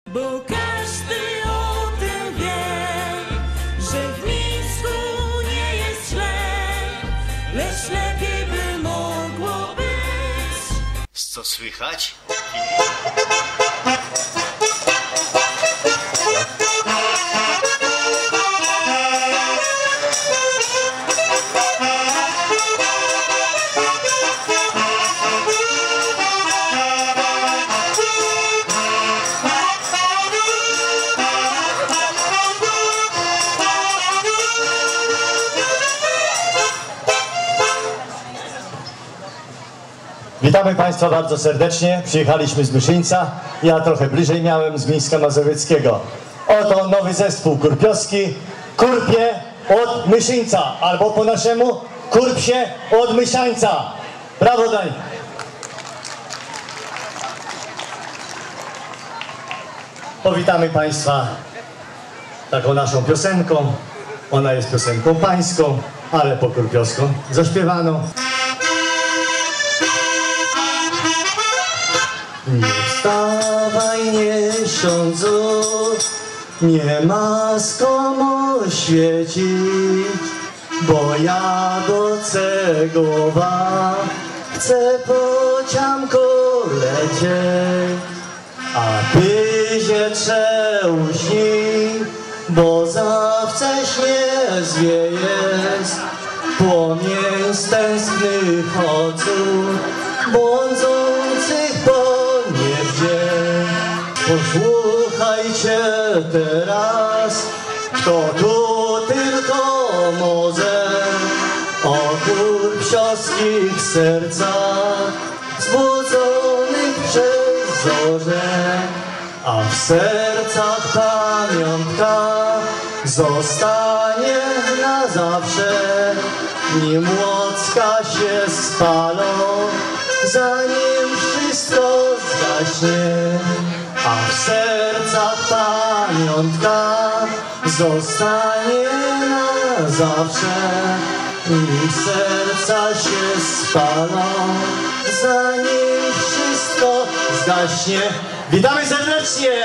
Bo każdy o tym wie, że w Mińsku nie jest źle, lecz lepiej by mogło być. Co słychać? Witamy Państwa bardzo serdecznie. Przyjechaliśmy z Myszyńca. Ja trochę bliżej miałem z Mińska Mazowieckiego. Oto nowy zespół kurpiowski. Kurpie od Myszyńca, albo po naszemu Kurpsie od Myszańca. Brawo daj! Powitamy Państwa taką naszą piosenką. Ona jest piosenką pańską, ale po kurpiowsku zaśpiewaną. Nie wstawaj miesiącu, nie masz komu świecić, bo ja do Cegowa chcę po ciamku lecieć. A ty się trzeuśnij, bo za wcześnie zwieje płomień z tęsknych oczu, błądzących po niebie. Posłuchajcie teraz, kto tu tylko może, o kurpsiowskich sercach zbudzonych przez zorze. A w sercach pamiątka zostanie na zawsze, nim łocka się spalą, zanim wszystko zgaśnie. A w sercach pamiątka zostanie na zawsze, nim serca się spalą, zanim wszystko zgaśnie. Witamy serdecznie!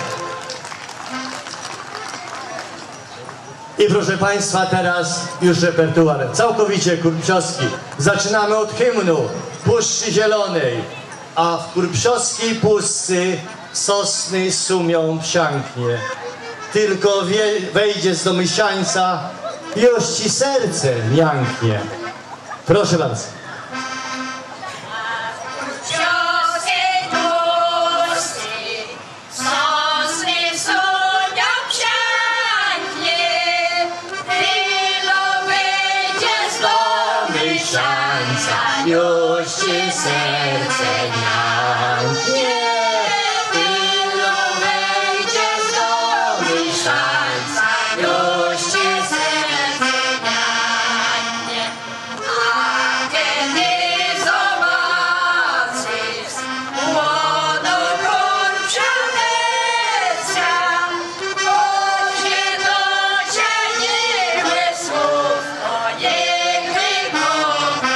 I proszę Państwa, teraz już repertuar całkowicie kurpsiowski. Zaczynamy od hymnu Puszczy Zielonej, a w kurpsiowskiej puszczy sosny sumią psianknie. Tylko wejdziesz do Myszańca, już ci serce mięknie. Proszę bardzo. Już ci serce mięknie, tylo wejdziesz do Myszańca, już ci serce mięknie. A kiedy zobaczysz młodą kurpsianecka, powie do ciebie miłe słówko, niech wykocha.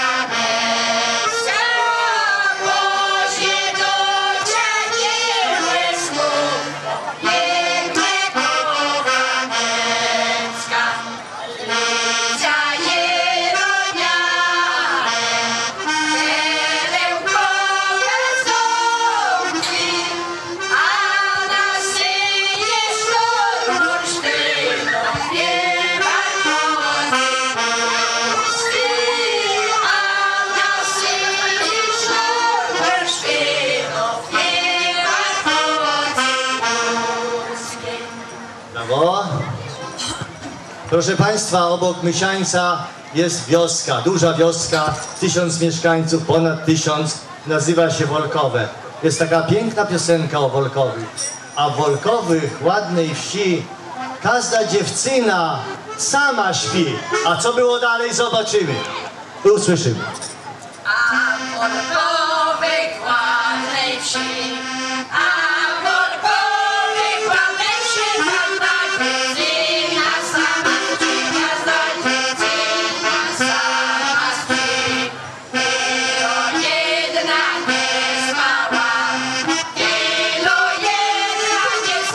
Proszę Państwa, obok Myszańca jest wioska, duża wioska, 1000 mieszkańców, ponad 1000, nazywa się Wolkowe. Jest taka piękna piosenka o Wolkowych, a w Wolkowych, ładnej wsi, każda dziewczyna sama śpi. A co było dalej, zobaczymy i usłyszymy. A w Wolkowych, ładnej wsi, Jedna nie spała, tylo jedna nie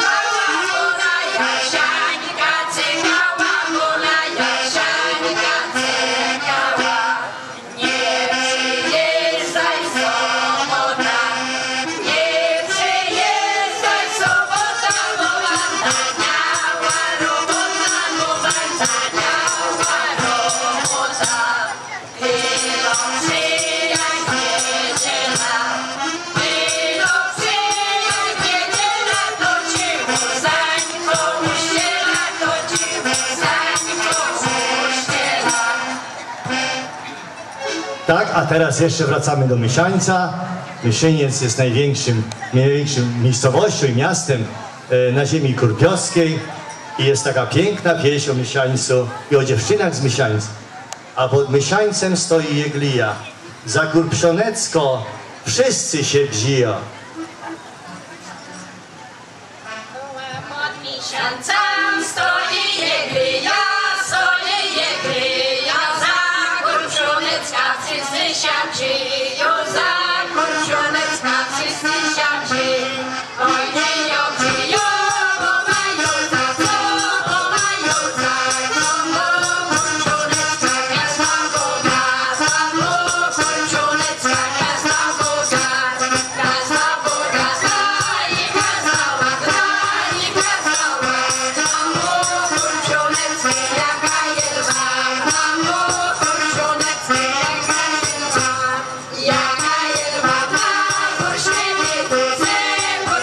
Tak, a teraz jeszcze wracamy do Myszańca. Myszyniec jest największą miejscowością i miastem na ziemi kurpiowskiej. I jest taka piękna pieśń o Myszańcu i o dziewczynach z Myszańca. A pod Myszańcem stoi Jeglija. Za Kurpszonecko wszyscy się bziją. Pod Miesiącem stoi Jeglija, za Kurpszonecka wszyscy się bziją, za Kurpszonecka wszyscy się bziją. Oj, dzieją, dzieją, bo mają za co, bo mają za co, bo Kurpszonecka gwiazda bogata, bo Kurpszonecka gwiazda bogata, gwiazda bogata i gwiazda ładna, i gwiazda ładna, bo Kurpszonecka jaka jedwabna, bo Kurpszonecka jaka jedwabna, poślemy duże, bo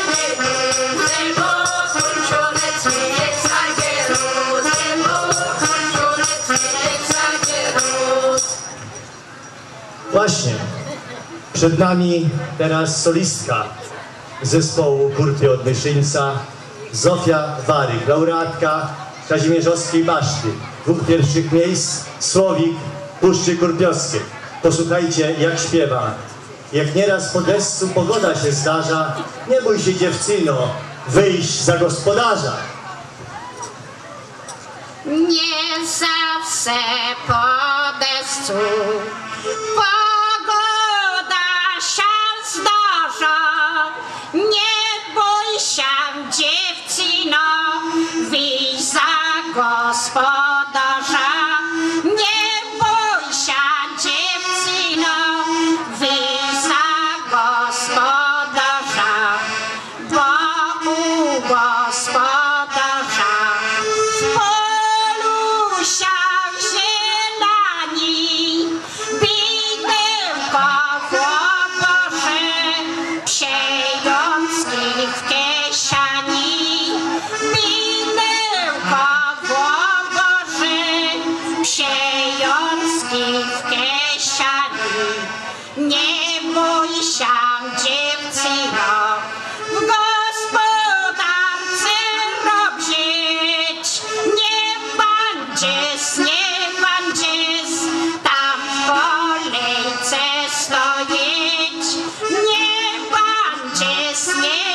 Kurpszonecka jest zagieruzem, bo Kurpszonecka jest zagieruz. Właśnie, przed nami teraz solistka zespołu Kurpie od Myszyńca, Zofia Waryk, laureatka Kazimierzowskiej Baszty, 2 pierwszych miejsc, Słowik Puszczy Kurpiowskiej. Posłuchajcie, jak śpiewa. Jak nieraz po deszczu pogoda się zdarza, nie bój się dziewczyno, wyjść za gospodarza. Nie zawsze po deszczu pogoda się zdarza. Nie bój się dziewczyno, wyjść za gospodarza. Nie bój się dziewczyno, wyjść za gospodarza, bo u gospodarza w polu siał zielani, widełko w oborze, przejącki w kieszeni. Widełko w oborze, przejącki w kieszeni. Nie bój się dziewczyno, w gospodarce robić. Nie będziesz, tam w kolejce stoić. Nie będziesz,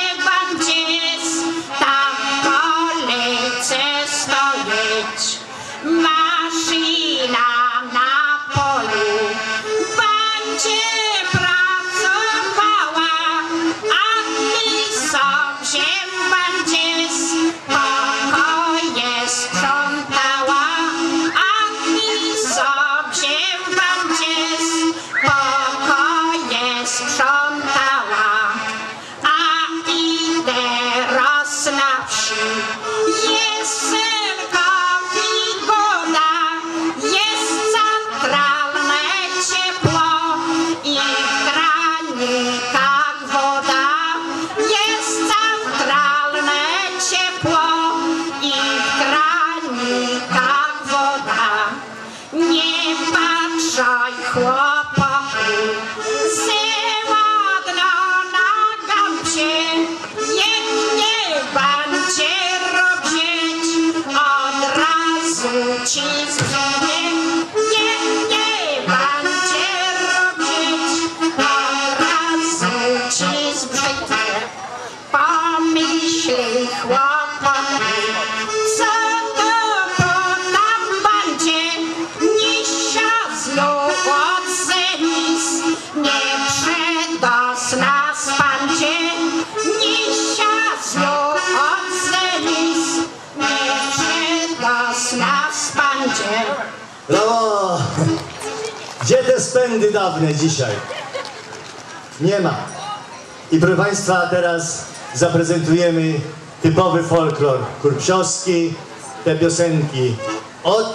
tam w kolejce stoić. Maszyna na polu będzie pracowała, a ty sobie będziesz pokoje sprzątała, a ty sobie będziesz pokoje sprzątała. A i teraz na wsi jest tylko wygoda, jest centralne ciepło i w kranikach woda. Jest centralne ciepło i w kranikach woda. Nie patrzaj chłopaku, że ładno na gampcie, niech nie będzie robić, od razu ci zbije. Niech nie będzie robić, od razu ci zbije. Pomyśl chłopaku, co to tam będzie, nisia znów od zenis, nie przedos nas będzie. Nisia znów od zenis, nie przedos nas będzie. Brawo! Gdzie te spędy dawne dzisiaj? Nie ma. I proszę Państwa, teraz zaprezentujemy typowy folklor kurpsiowski. Te piosenki od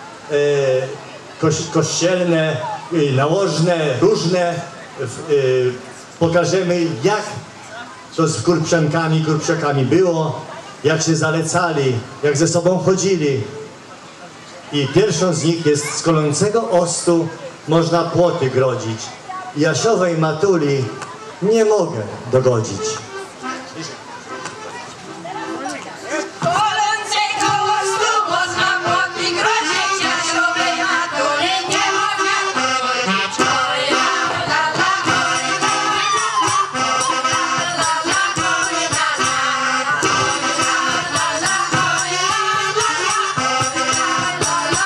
kościelne, nałożne, różne. Pokażemy, jak to z kurpsiankami, kurpsiakami było, jak się zalecali, jak ze sobą chodzili. I pierwszą z nich jest z Kolącego Ostu można płoty grodzić. Jasiowej matuli nie mogę dogodzić. Polęce koło stu, można płoty grodzić, Jasiowej matuli nie mogę grodzić. Oj la la la, oj la la la, oj la la, oj la la, oj la la,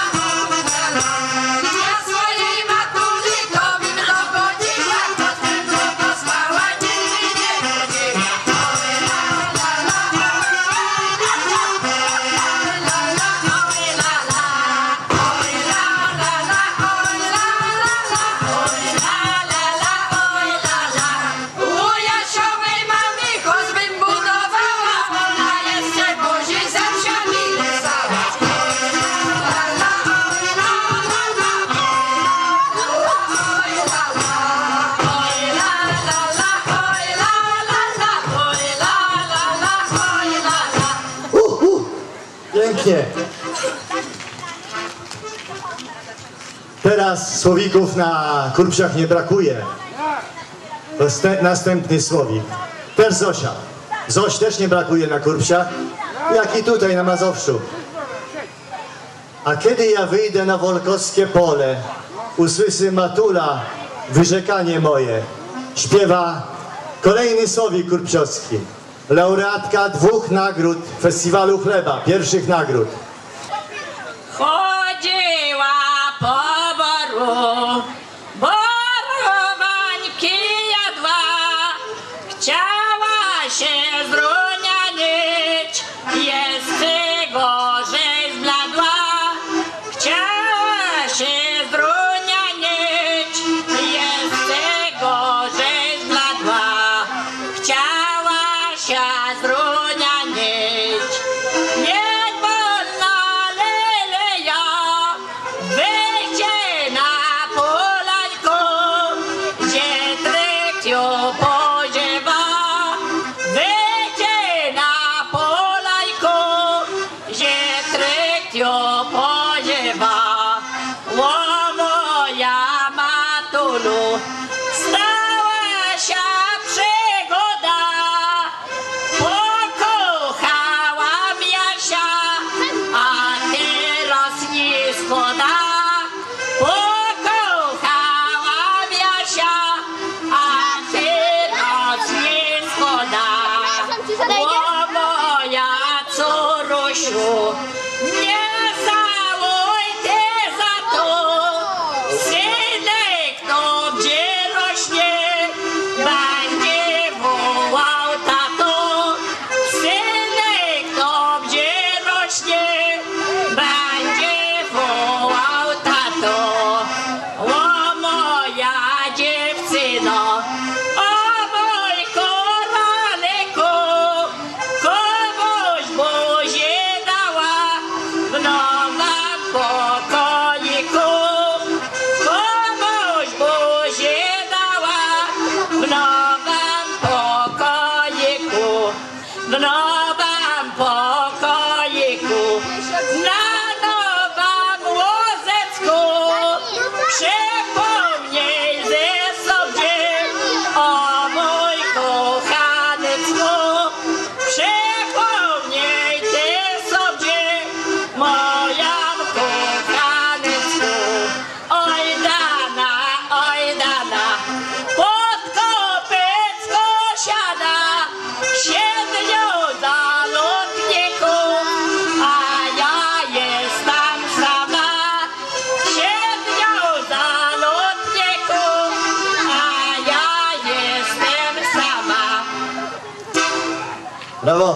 ja swojej matuli to bym dogodziła, to tylko posłała nigdy nie rodziła. Oj la la la, u Jasiowej mamy choćbym budowała, ona jeszcze buzi zawsze mi lizała. Pięknie. Teraz słowików na kurpsiach nie brakuje. Następny słowik. Też Zosia. Zoś też nie brakuje na kurpsiach, jak i tutaj na Mazowszu. A kiedy ja wyjdę na wolkowskie pole, usłyszy matula wyrzekanie moje. Śpiewa kolejny słowik kurpsiowski. Laureatka 2 nagród Festiwalu Chleba, pierwszych nagród. Chodziła po boru, borowańki jadła, chciała się zrunianić, jeszcze gorzej zbladła. Chciała się zrunianić, jeszcze gorzej zbladła. Chciała się zrunianić, nie wolno leja, wyjdzie na polańku, gdzie trekciu poziewa. Wyjdzie na polańku, gdzie trekciu poziewa. O moja matulu, stała się przygoda, pokochałam Jasia, a teraz nie szkoda. Pokochałam Jasia, a teraz nie szkoda. O moja córusiu, nie żałuj ty za to, synek to gdzie rośnie, będzie wołał tato. Synek to gdzie rośnie, będzie wołał tato. O moja dziewczyno, o mój koraleku, komuś buzię dała w nowym pokoiku. Komuś buzię dała w nowym pokoiku. W nowym pokoiku, na nowym łóżeczku. Przypomnij ze sobie o mój kochaneczku. Przypomnij ty sobie moją kochaneczku. Oj dana, pod kopytko siada, siedmiu zalotników, a ja jestem sama. Siedmiu zalotników, a ja jestem sama. Brawo.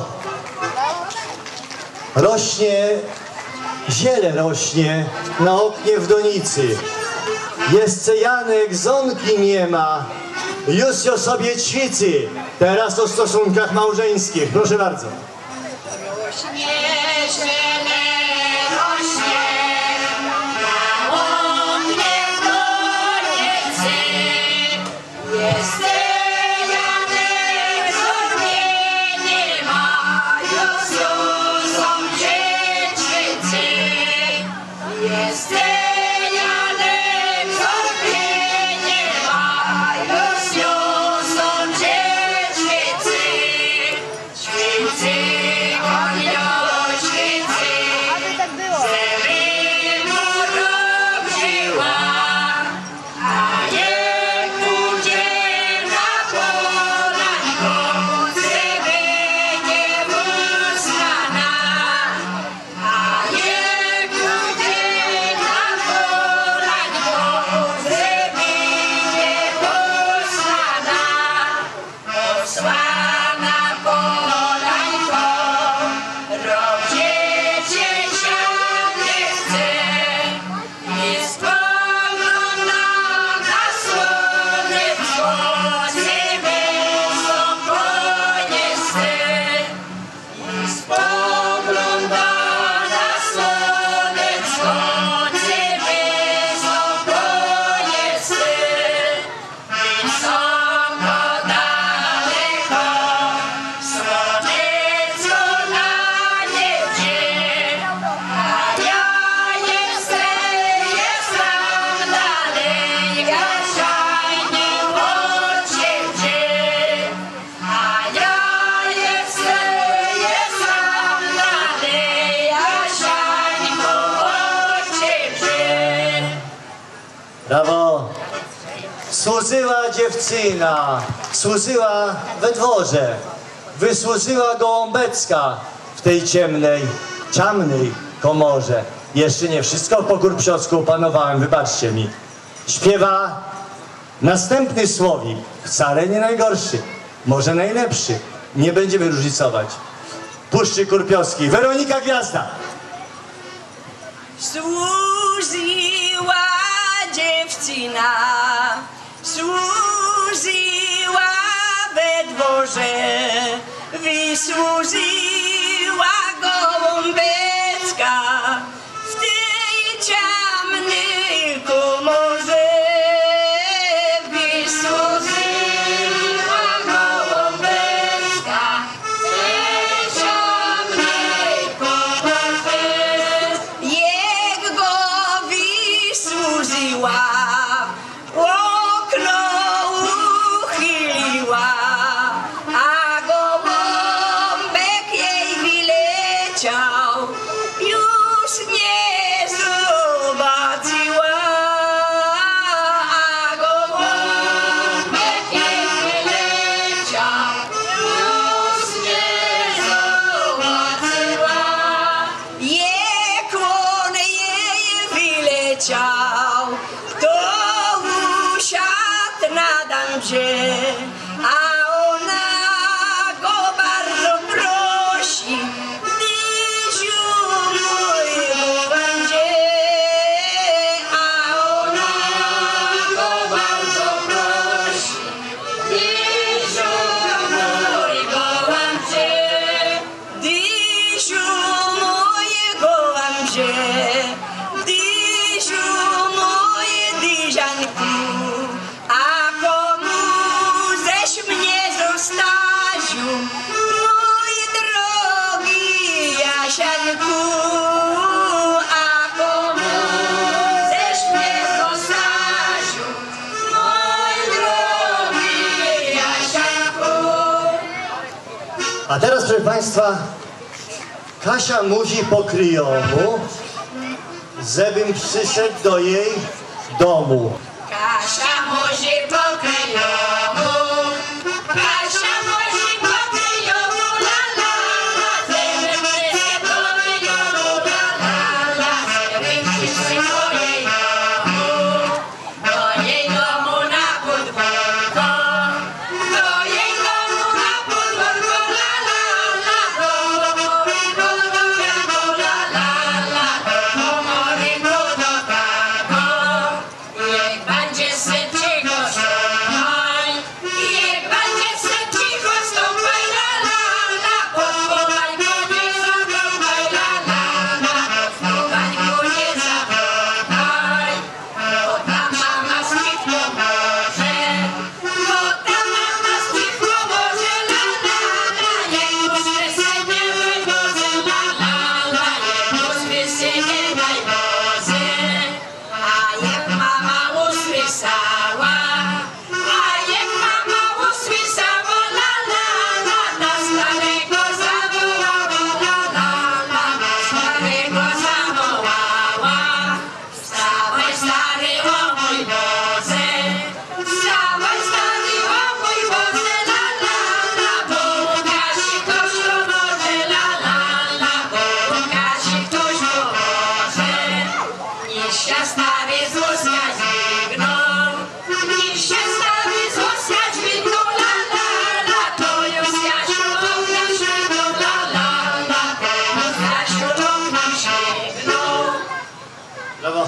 Rośnie, ziele rośnie na oknie w donicy. Jeszcze Janek zonki nie ma, już o sobie ćwiczy. Teraz o stosunkach małżeńskich. Proszę bardzo. Rośnie, ziele rośnie, na oknie w donicy. Jest Janek, co mnie nie ma, już są dziewczycy. Jest Janek, co Brawo. Służyła dziewczyna, służyła we dworze, wysłużyła gołąbecka w tej ciemnej komorze. Jeszcze nie wszystko po kurpsiocku opanowałem, wybaczcie mi. Śpiewa następny słowik, wcale nie najgorszy, może najlepszy. Nie będziemy różnicować. Puszczy Kurpiowskiej, Weronika Gwiazda. Służyła dziewczyna, służyła we dworze, wysłużyła gołąbecka w tej ciemnej komorze. Wysłużyła gołąbecka w tej ciemnej komorze. Jak go wysłużyła, okno uchyliła, a gołąbek jej wyleciał, już nie zobaczyła. A gołąbek jej wyleciał, już nie zobaczyła. Jak on jej wyleciał, to usiadł na damcie, a ona go bardzo prosi, Dysiu mój gołędzie, a ona go bardzo prosi, Dysiu mój gołędzie, Dysiu mój gołędzie, Dysiu mój dyzianku, a komu żeś mnie zostawił, mój drogi Jasianku, a komu żeś mnie zostawił, mój drogi Jasianku. A teraz, proszę Państwa, Kasia musi po kryjomu, żebym przyszedł do jej domu. Kasia musi po kryjomu, Kasia musi po kryjomu, la la la, żeby wszyscy po kryjomu, la la la, żeby wszyscy po jej domu, do jej domu na podwórko, do jej domu na podwórko, la la la, do komory do kargo, la la la, do komory do kargo. Niech będzie se cicho stąpaj, niech będzie se cicho stąpaj, la la la, pod kolanko nie zaglądaj, la la la, pod kolanko nie zaglądaj, bo ta mama spit pomoże, bo ta mama spit pomoże, la la la, niech puszczę se nie wywozy, la la la, niech puszczę se nie wywozy. A jak mama usłyszała, la la la, na starego zawołała, la la la, na starego zawołała. Wstawaj stary, o mój Boże, wstawaj stary, o mój Boże, la la la, bo Łukasi ktoś pomoże, la la la, bo Łukasi ktoś pomoże. Niech się stary z łoska dźwignął, niech się stary z łoska dźwignął, la la la, to już Jasiu oknem śmignął, la la la, to już Jasiu oknem śmignął. Brawo.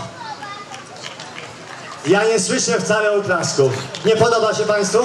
Ja nie słyszę wcale oklasków. Nie podoba się Państwu?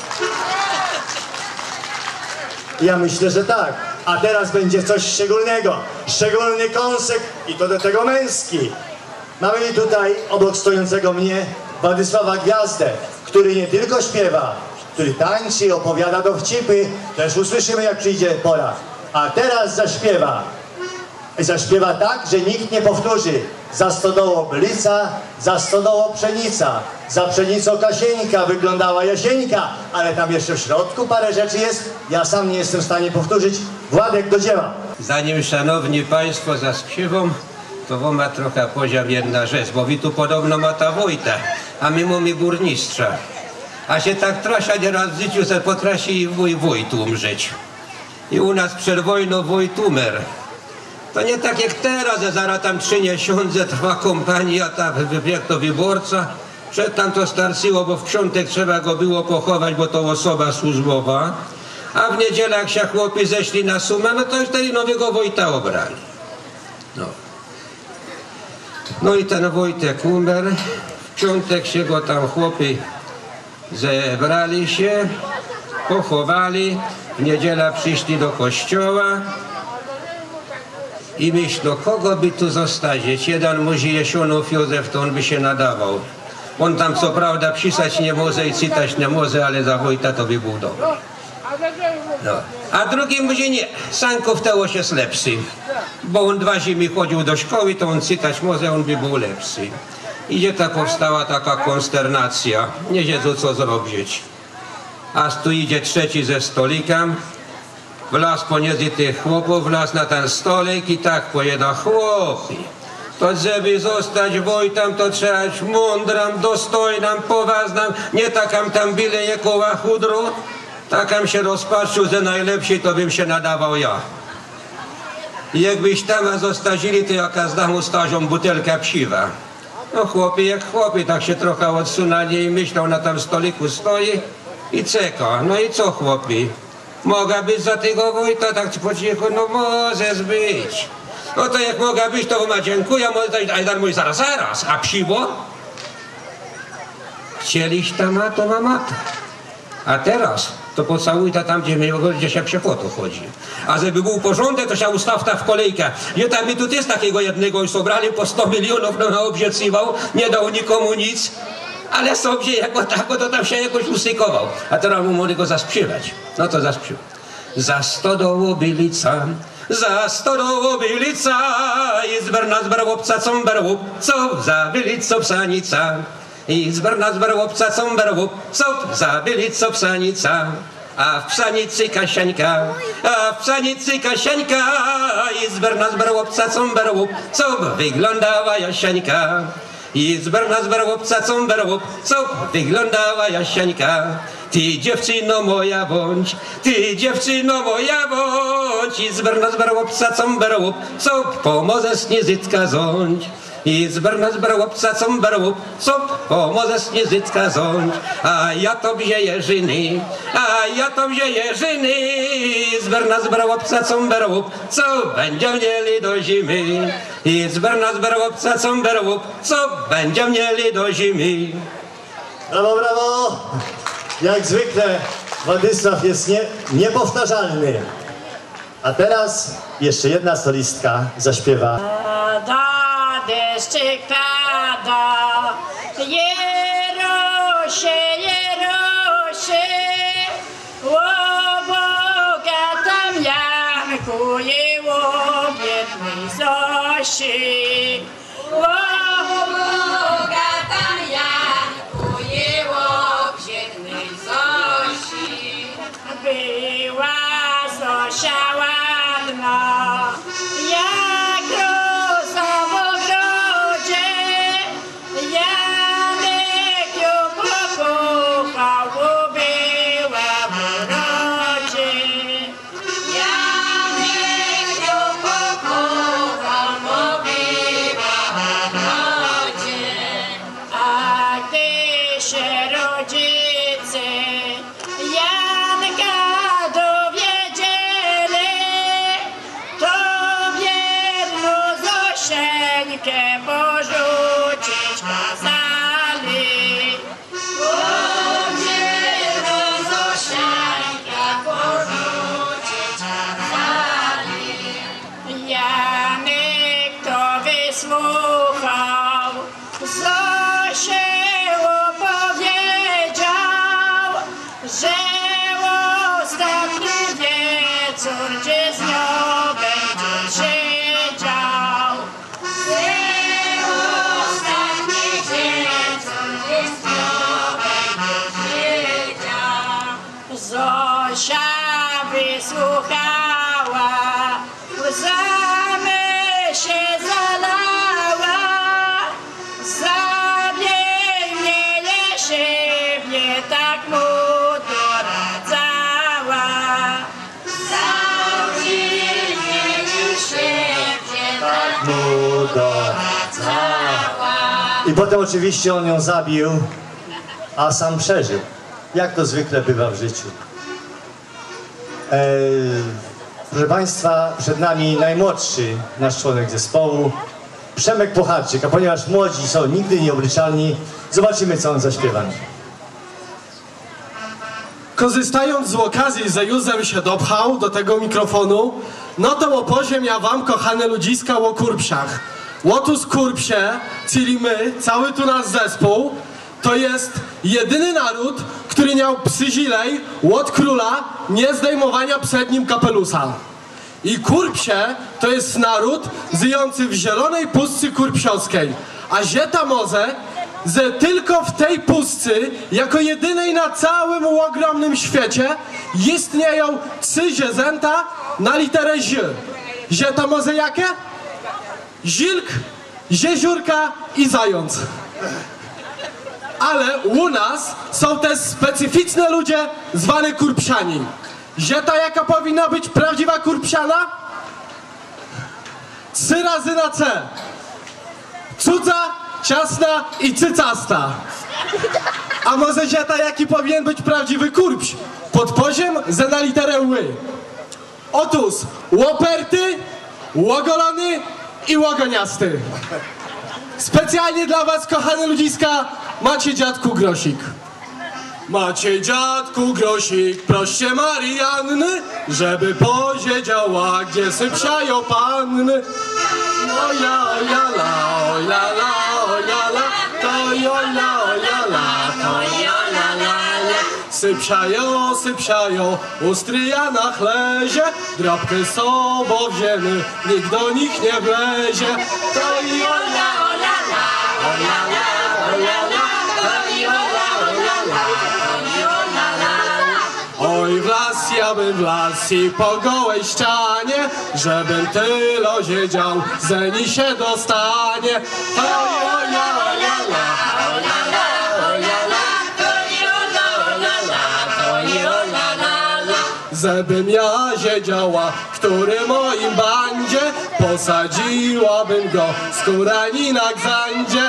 Ja myślę, że tak. A teraz będzie coś szczególnego. Szczególny kąsek i to do tego męski. Mamy tutaj obok stojącego mnie Władysława Gwiazdę, który nie tylko śpiewa, który tańczy, opowiada dowcipy. Też usłyszymy, jak przyjdzie pora. A teraz zaśpiewa. Zaśpiewa tak, że nikt nie powtórzy. Za stodołą bylica, za stodołą pszenica. Za pszenicą Kasieńka wyglądała Jasieńka. Ale tam jeszcze w środku parę rzeczy jest. Ja sam nie jestem w stanie powtórzyć. Władek, do dzieła. Zanim szanowni państwo zaśpiewam, to wam ma trochę poziom jedna rzecz, bo wy tu podobno ma ta Wojta. a my mamy burmistrza. A się tak trasa nieraz w życiu se potrafi i wójt umrzeć. I u nas przed wojną wójt umer. To nie tak jak teraz, że zaraz tam 3 miesiące trwa kompania, jak to wyborca. Przedtem to starczyło, bo w piątek trzeba go było pochować, bo to osoba służbowa. A w niedzielę jak się chłopi zeszli na sumę, no to już wtedy nowego wójta obrali. No i ten Wojtek umarł. W piątek się go tam chłopi zebrali się, pochowali. W niedzielę przyszli do kościoła i myślą, kogo by tu zostawić. Jeden musi Jesionów Józef, to on by się nadawał. On tam co prawda pisać nie może i czytać nie może, ale za wójta to by był dobry. No. A drugi mówi nie, Sanków to się lepszy, bo on 2 zimy chodził do szkoły, to on czytać może, on by był lepszy. Idzie ta powstała taka konsternacja, nie wiedzą co zrobić. A tu idzie trzeci ze stolikiem, wlazł pomiędzy tych chłopów, wlazł na ten stolik i tak pojeda, chłopi. To żeby zostać wójtem, to trzeba być mądrym, dostojnym, poważnym, nie takam tam byle jakowa chudro. Takam się rozpatrzył, że najlepszy to bym się nadawał ja. I jakbyś tam zostawili, to jaka zdam ustazią butelkę psiwa. No chłopie jak chłopie, tak się trochę odsunęli i myślał, na tam stoliku stoi i czeka. No i co chłopie? Mogę być za tego wójta, tak po cichu, no możesz być. No to jak mogę być, to ma dziękuję, a jeden mówi zaraz, a psiwo? Chcieliś tam, a to mam. A teraz to pocałuj tam, gdzie się psiechoto chodzi. A żeby był porządek, to się ustawta w kolejkę. I tam mi tu jest takiego jednego już sobrali po 100 milionów, no obiecywał, nie dał nikomu nic, ale sobie jako tako to tam się jakoś usykował. A teraz mu mogli go zaśpiewać. No to zaśpiewał. Za stodoło bylica, za stodoło bylica, i zberna zberłopca, co berłup, co za bylico psanica. I zberna zberłopca, co berłup, co za bylico psanica. A w pszenicy Kasiańka, a w pszenicy Kasiańka, i zberna zberłopca, co berłup, co wyglądała Jasiańka. I zberna zberłopca, co berłup, co wyglądała Jasiańka. Ty dziewczyno moja bądź, ty dziewczyno moja bądź, i zberna zberłopca, co berłup, co pomożesz niezytka ządź. I zberna zberłopca, co berłup, co pomożesz niezytka ządź. A ja tobie Jerzyny, a ja tobie Jerzyny, zberna zberłopca, co berłup, co będzie mieli do zimy. I zberna zberłopca, co berłup, co będzie mieli do zimy. Brawo, brawo! Jak zwykle Władysław jest niepowtarzalny. A teraz jeszcze jedna solistka zaśpiewa. Deszczyk pada, Jerosie, Jerosie, o bogatam Janku i o biednej Zosi. O bogatam Janku i o biednej Zosi. Była Zosia ładna, jak rosa w ogrodzie, Janek ją pokochał, bo była w urodzie. Janek ją pokochał, bo była w urodzie. A gdy się rodzice Janka dowiedzieli, to biedną Zosieńkę porzucić kazali. To biedną Zosieńkę porzucić kazali. Janek to wysłuchał, Zosię opowiedział, że ostatni wieczór, gdzie z nią będzie siedział. Że ostatni wieczór, gdzie z nią będzie siedział. Zosia wysłuchała, łzami się zalała, zabiegnie go I potem oczywiście on ją zabił, a sam przeżył. Jak to zwykle bywa w życiu. Proszę Państwa, przed nami najmłodszy nasz członek zespołu, Przemek Pucharczyk, a ponieważ młodzi są nigdy nieobliczalni, zobaczymy, co on zaśpiewa. Korzystając z okazji, że Józef się dopchał do tego mikrofonu, no to opowiem ja wam, kochane ludziska, o kurpsiach. Otóż kurpsie, czyli my, cały tu nasz zespół, to jest jedyny naród, który miał przywilej od króla nie zdejmowania przed nim kapelusa. I kurpsie to jest naród żyjący w zielonej puszczy kurpsiowskiej. A zieta może, że tylko w tej puszczy, jako jedynej na całym ogromnym świecie, istnieją 3 zwierzęta na literę Z. Zieta może jakie? Żilk, zieziórka i zając. Ale u nas są też specyficzne ludzie zwane kurpsiani. Zieta jaka powinna być prawdziwa kurpsiana? 3 razy na C. Cudza, ciasna i cycasta. A może zieta jaki powinien być prawdziwy kurpś? Podpoziem, że na literę ły. Otóż łoperty, łogolony i łogoniasty. Specjalnie dla was, kochane ludziska, macie dziadku grosik. Macie dziadku grosik, proście Marianny, żeby powiedziała, gdzie sypsiają panny. Oja, oja, la, oja, la, oja, la, to oja, oja, la, to oja, la, la. Sypsiają, sypsiają, u stryja na chlezie, drapkę sobą wzięły, nikt do nich nie wlezie. To oja, oja, la, oja, la, oja, la, to oja, oja, la. Oj, w las ja bym w las i po gołej ścianie, żebym tylo siedział, zeni się dostanie. Oj, oja, oja, la, oja, la, oja, la, żebym ja siedziała, w którym moim bandzie, posadziłabym go z kurani na gzandzie.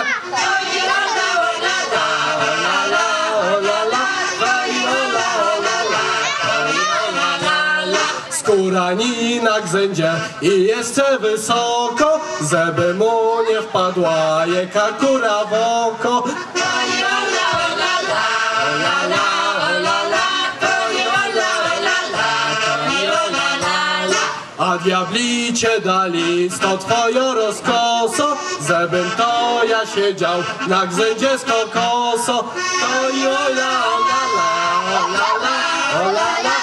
Kurani na gzędzie i jeszcze wysoko, żeby mu nie wpadła jaka kura w oko. A diablicie dali 100 twojo rozkoso, żebym to ja siedział na gzędzie z kokoso. To i ola, ola, la, ola, la, ola, la.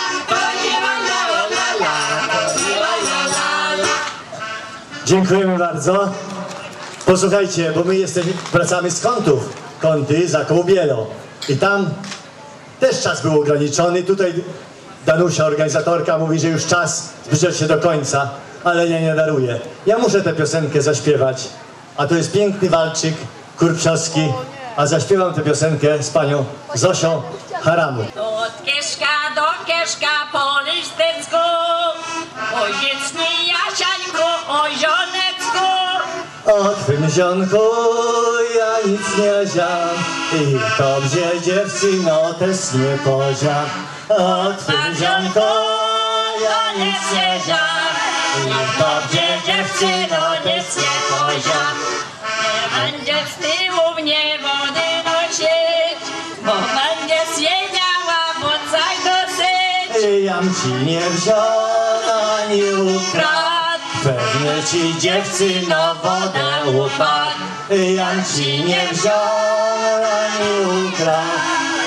Dziękujemy bardzo. Posłuchajcie, bo my wracamy z kątów. Kąty za Kołbielo. I tam też czas był ograniczony. Tutaj Danusia, organizatorka, mówi, że już czas zbliża się do końca, ale ja nie daruję. Ja muszę tę piosenkę zaśpiewać. A to jest piękny walczyk kurpsiowski. A zaśpiewam tę piosenkę z panią Zosią Haramu. Od kieszka do kieszka po listecku, ojciec Jasiańku, ozionecku. O twym zionku ja nic nie ziam i tobie dziewczyno też nie poziam. O twym zionku ja nic nie ziam i tobie dziewczyno też nie poziam. Nie będzie z tyłu mnie wody nosić, bo będzie zjedziała w ocach dosyć. Jam ci nie wziął ani ukradł, pewnie ci dziewczyno wodę upadł. Jam ci nie wziął ani ukradł.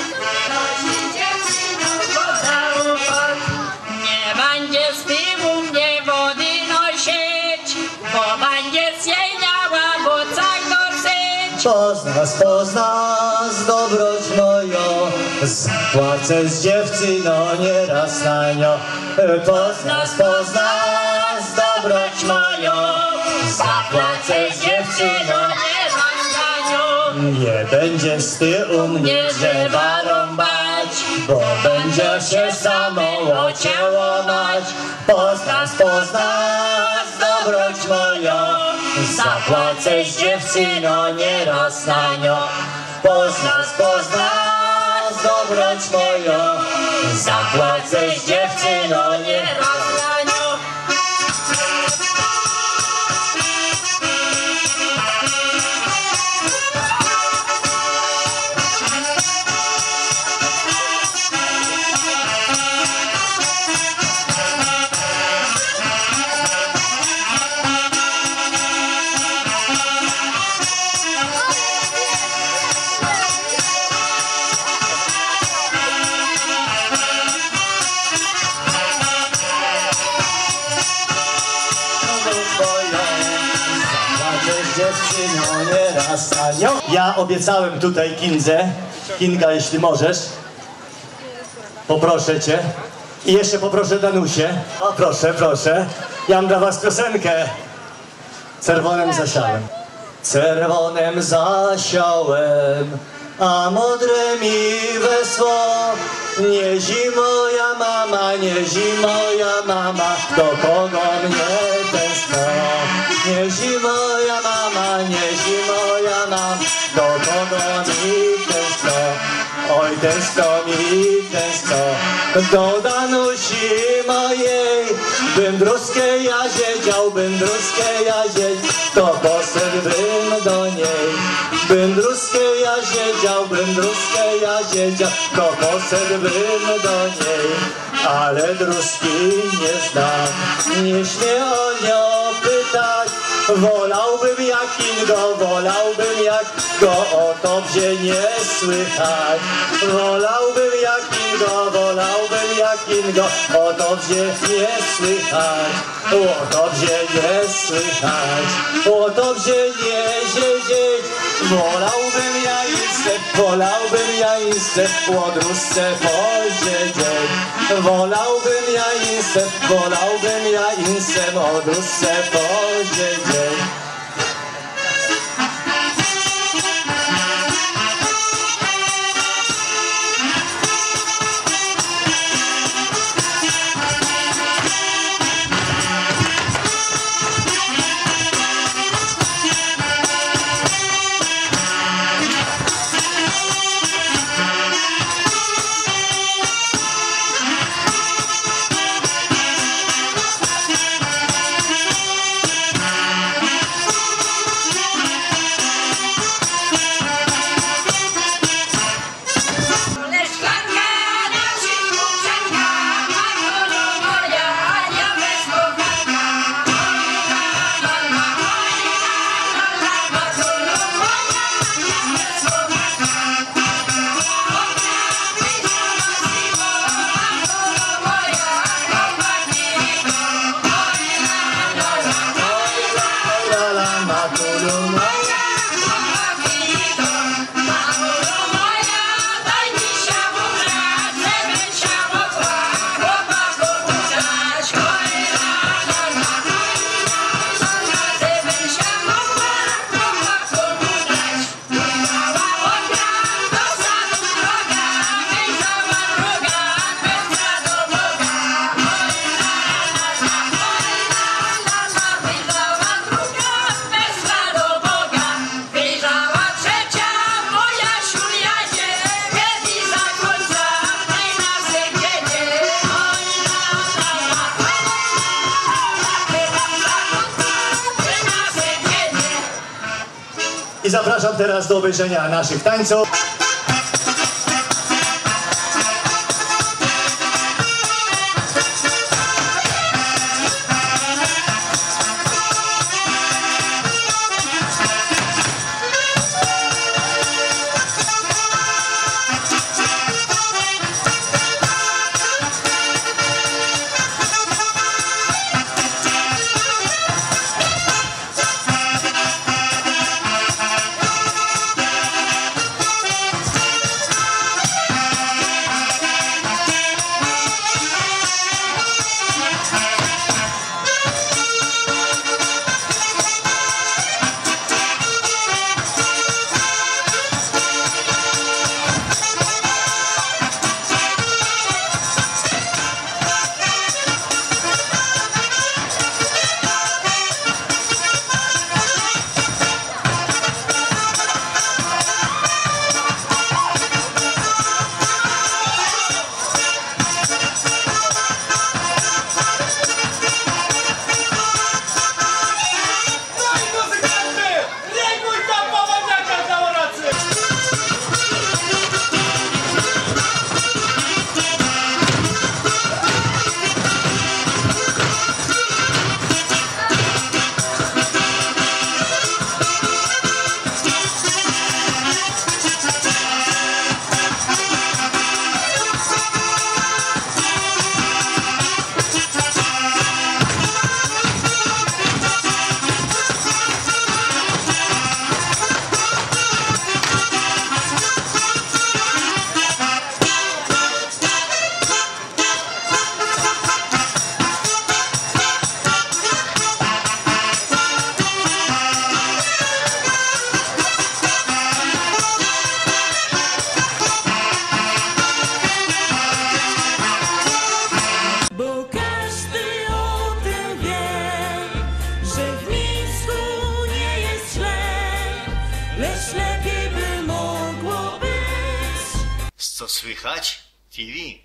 Nie będzie z tyłu mnie wody nosić, bo będzie zjedziała w ocach dosyć. Poznasz dobroć moją, zapłacę z dziewczyną nieraz na nią. Poznasz dobroć moją, zapłacę z dziewczyną nieraz na nią. Nie będziesz ty u mnie drzewa rąbać, bo będzie się samą ocięło mać. Poznasz dobroć moją, Zapłacę dziewczyno nieraz na nią. Poznasz dobroć moją. Zapłacę dziewczyno nieraz na nią. Ja obiecałem tutaj Kindze. Kinga, jeśli możesz, poproszę cię. I jeszcze poproszę Danusię. O, proszę, proszę. Ja mam dla was piosenkę. Czerwonem zasiałem. Czerwonem zasiałem, a modre mi wesło. Nie zi moja mama, nie zi moja mama, do kogo mnie tęskno. Nie zi moja mama, nie zi moja mama, do kogo mi tęskno. Oj, tęskno mi, tęskno do Danusi mojej. Bym druskę ja siedział, bym druskę ja siedział, to poszedłbym do niej. Bym druskę ja siedział, bym druskę ja siedział, to poszedłbym do niej. Ale druski nie znam, nie śmie o nią pytać. Wolałbym jak Ingo, wolałbym jak go o tobie nie słychać. Wolałbym jak Ingo, wolałbym jak Ingo, o tobie nie słychać. O tobie nie słychać, o tobie nie siedzieć. Wolałbym ja inste, wolałbym ja inste, o drusce posiedzieć. Wolałbym ja inste, wolałbym ja inste, o drusce posiedzieć. I zapraszam teraz do obejrzenia naszych tańców. Co słychać? TV.